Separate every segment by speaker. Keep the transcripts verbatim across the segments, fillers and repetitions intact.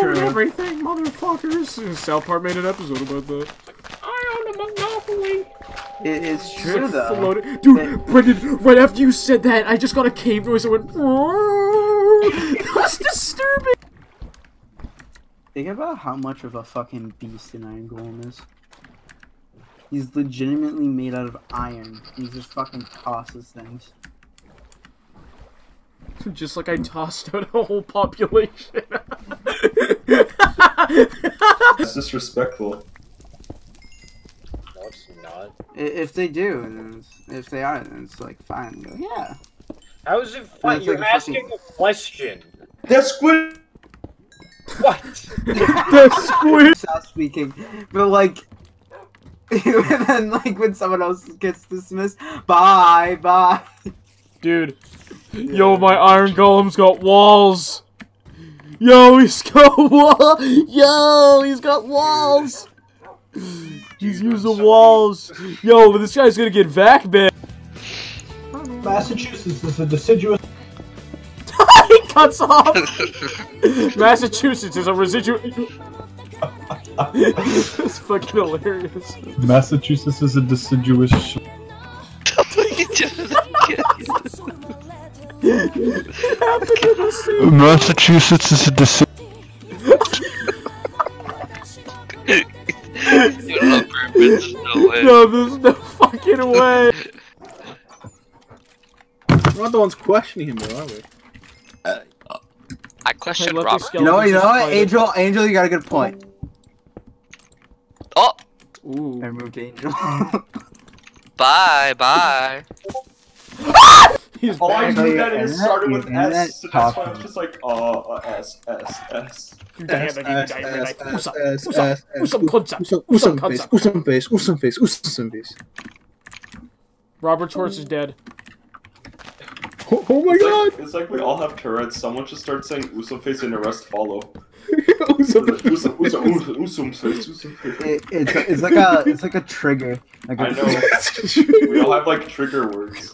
Speaker 1: own everything, motherfuckers. South Park made an episode about that. I own a monopoly.
Speaker 2: It, it's true,
Speaker 1: like
Speaker 2: though.
Speaker 1: Floating. Dude, it, Brendan, right after you said that, I just got a cave noise that went... That was disturbing.
Speaker 2: Think about how much of a fucking beast an Iron Golem is. He's legitimately made out of iron. He just fucking tosses things.
Speaker 1: Just like I tossed out a whole population.
Speaker 3: That's disrespectful.
Speaker 4: No, it's not.
Speaker 2: If they do, then it's, if they are, then it's like fine. But yeah.
Speaker 4: How is it fun? You're like asking fucking... a question.
Speaker 3: That's squid.
Speaker 4: What?
Speaker 1: That's squid.
Speaker 2: Stop speaking, but like, and then like when someone else gets dismissed, bye, bye.
Speaker 1: Dude, yo, my Iron Golem's got walls. Yo, he's got wall. Yo, he's got walls. He's using walls. Yo, but this guy's gonna get vac man.
Speaker 5: Massachusetts is a deciduous.
Speaker 1: He cuts off. Massachusetts is a residual. It's fucking hilarious.
Speaker 5: Massachusetts is a deciduous. Sh Massachusetts is a deciduous.
Speaker 1: No, there's no fucking way.
Speaker 6: We're not the ones questioning him, though, are we?
Speaker 7: Uh, I questioned
Speaker 1: Hey,
Speaker 7: Robert.
Speaker 2: You know, you know what, Angel, Angel, you got a good point.
Speaker 7: Oh!
Speaker 1: Ooh.
Speaker 2: I removed Angel.
Speaker 7: Bye, bye.
Speaker 1: He's
Speaker 3: All I
Speaker 1: back.
Speaker 3: knew that it started with
Speaker 2: Internet
Speaker 3: S, so that's why I
Speaker 2: talking.
Speaker 3: was just like, uh, uh, S, S, S.
Speaker 1: Damn it,
Speaker 6: S,
Speaker 1: you
Speaker 6: S,
Speaker 1: died.
Speaker 6: S,
Speaker 1: Usa,
Speaker 6: S,
Speaker 1: Usa,
Speaker 6: S,
Speaker 1: Usa,
Speaker 6: S,
Speaker 1: Kunza,
Speaker 6: Usa,
Speaker 1: Usa,
Speaker 6: Usam face,
Speaker 1: Kunza.
Speaker 6: Usam face, Usam face, Usam face.
Speaker 1: Robert's horse is dead.
Speaker 6: Oh, oh my
Speaker 3: It's
Speaker 6: god!
Speaker 3: like, it's like we all have Tourette's. Someone should start saying Usum face and the rest follow.
Speaker 6: Usam
Speaker 3: Usum, Usum, Usum, Usum face, Usum face.
Speaker 2: It, it's it's like a it's like a trigger. Like a
Speaker 3: I know. We all have like trigger words.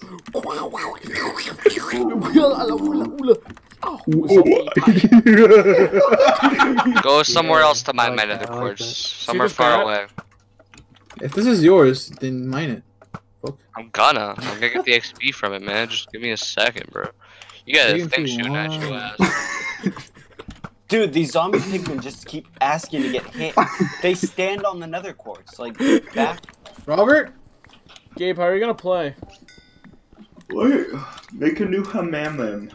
Speaker 7: Go somewhere else to mine
Speaker 2: I
Speaker 7: my
Speaker 2: like
Speaker 7: nether
Speaker 2: that, I like
Speaker 7: quartz.
Speaker 2: that.
Speaker 7: Somewhere
Speaker 1: this
Speaker 7: far
Speaker 1: bat?
Speaker 7: away.
Speaker 6: If this is yours, then mine it.
Speaker 7: I'm gonna. I'm gonna get the X P from it, man. Just give me a second, bro. You got a
Speaker 6: Taking
Speaker 7: thing
Speaker 6: too
Speaker 7: shooting at you,
Speaker 6: long.
Speaker 7: ass.
Speaker 4: Dude, these zombie pigmen just keep asking to get hit. They stand on the nether quartz, like back.
Speaker 6: Robert?
Speaker 1: Gabe, how are you gonna play?
Speaker 3: Wait, make a new hammam.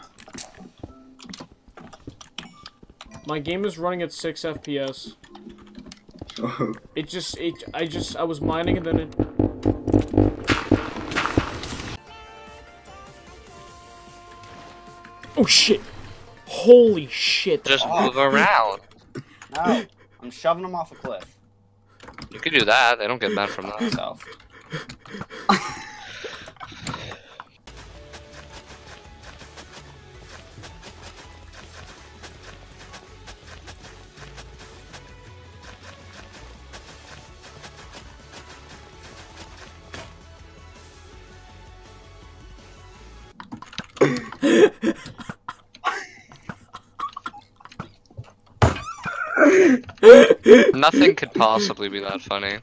Speaker 1: My game is running at six F P S. It just, it, I just, I was mining and then it... Oh shit! Holy shit!
Speaker 7: Just move around.
Speaker 4: No, I'm shoving them off a cliff.
Speaker 7: You could do that. They don't get mad from that.
Speaker 4: So.
Speaker 7: Nothing could possibly be that funny.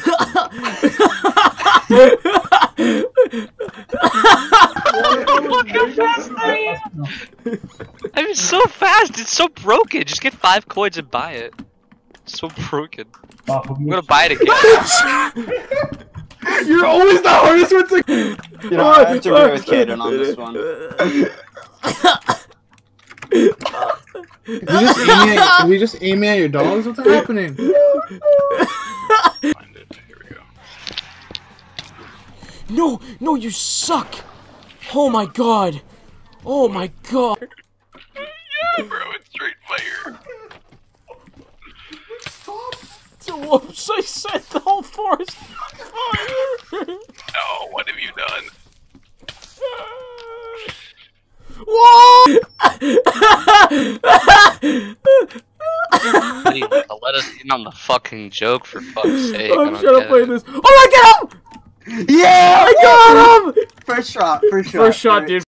Speaker 7: I mean, so fast. It's so broken. Just get five coins and buy it. It's so broken. I'm gonna buy it again.
Speaker 6: You're always the hardest one to...
Speaker 4: You know, I have to agree with Kaden on this one.
Speaker 6: Did we just aim at, did we just aim at your dogs? What's happening?
Speaker 1: No, no, you suck! Oh my god! Oh my god!
Speaker 7: Yeah, bro, it's straight fire.
Speaker 1: Whoops, I set the whole forest on fire!
Speaker 7: No, what have you done?
Speaker 1: Whoa!
Speaker 7: Please, let us in on the fucking joke, for fuck's sake. I
Speaker 1: I'm
Speaker 7: don't
Speaker 1: trying to
Speaker 7: get
Speaker 1: play
Speaker 7: it.
Speaker 1: this. Oh, I get him!
Speaker 2: Yeah,
Speaker 1: I got him!
Speaker 2: First shot, first shot.
Speaker 1: First shot, dude.